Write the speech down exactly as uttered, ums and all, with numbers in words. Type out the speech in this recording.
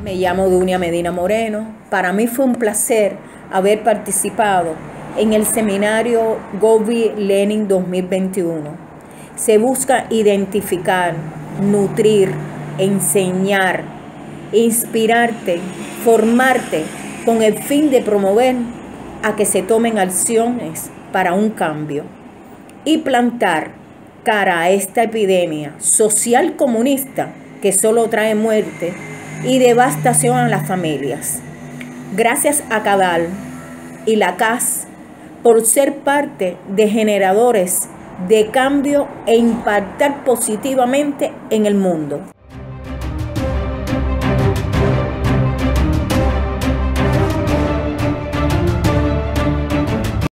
Me llamo Dunia Medina Moreno. Para mí fue un placer haber participado en el seminario Gobi Lenin dos mil veintiuno. Se busca identificar, nutrir, enseñar, inspirarte, formarte con el fin de promover a que se tomen acciones para un cambio y plantar cara a esta epidemia social comunista que solo trae muerte y devastación a las familias. Gracias a Cadal y la C A S por ser parte de generadores de cambio e impactar positivamente en el mundo.